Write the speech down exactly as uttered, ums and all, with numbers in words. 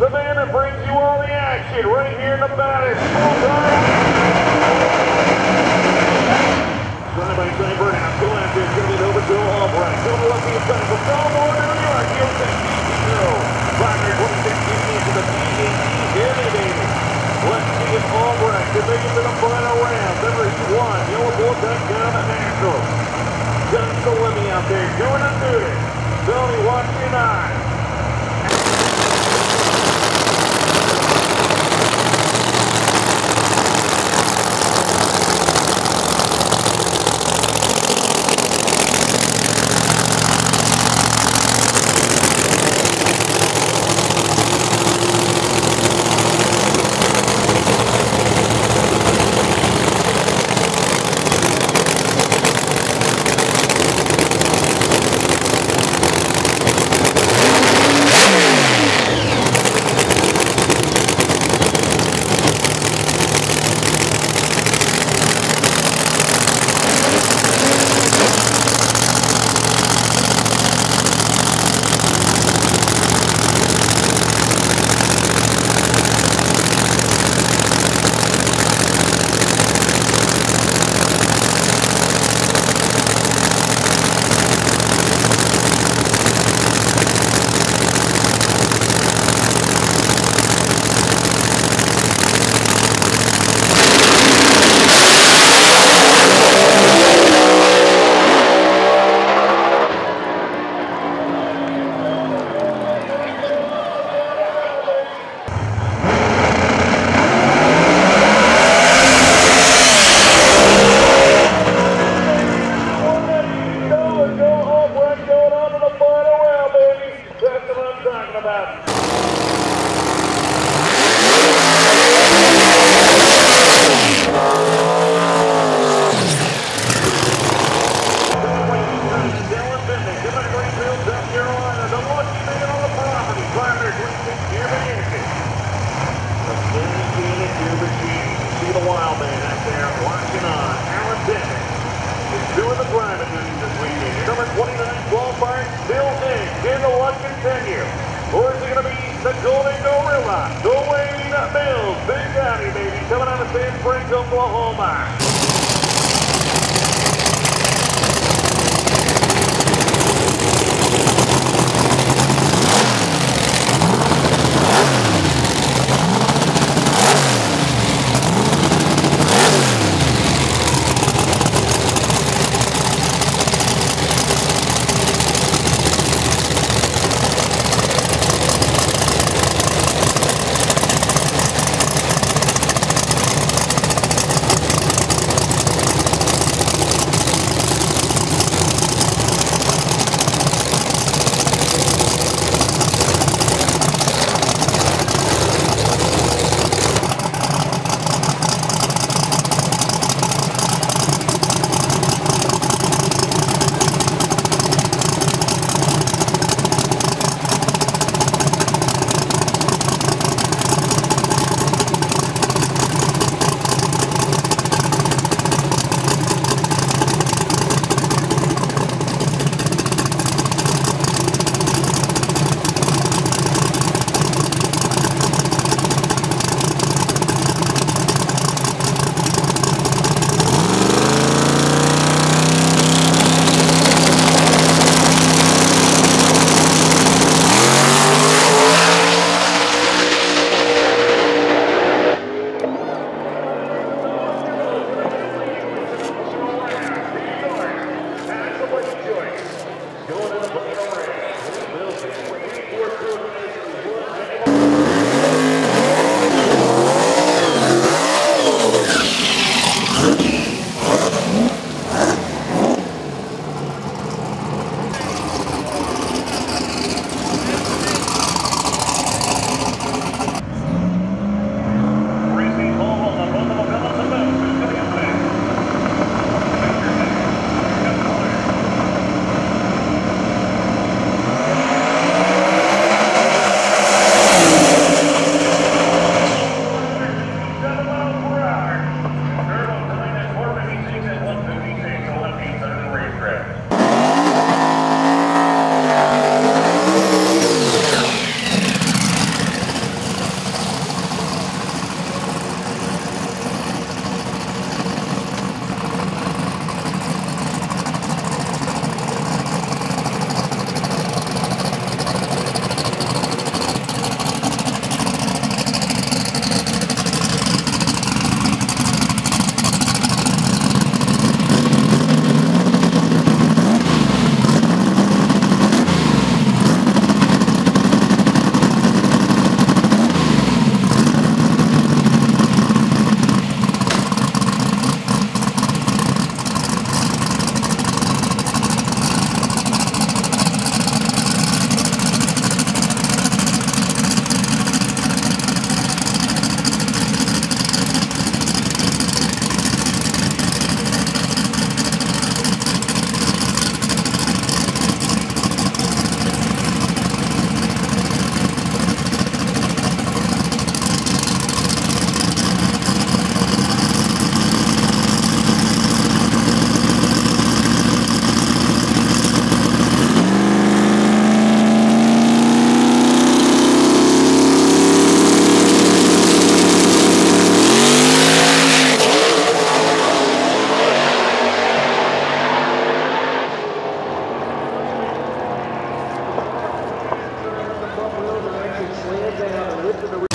the man that brings you all the action right here in the baddest full-time. Trying by trying burnout, go after it's going to get over to Albright. Go to left field side for Belmore, New York. He'll take P C zero. five twenty-six P C to the P A T. Here they baby. Let's see if Albright can make it to the final round. Number one, Yellow Bull touchdown at Nationals. John Salemi out there doing it good. Tony, watch your eye. Oklahoma. head down and listen to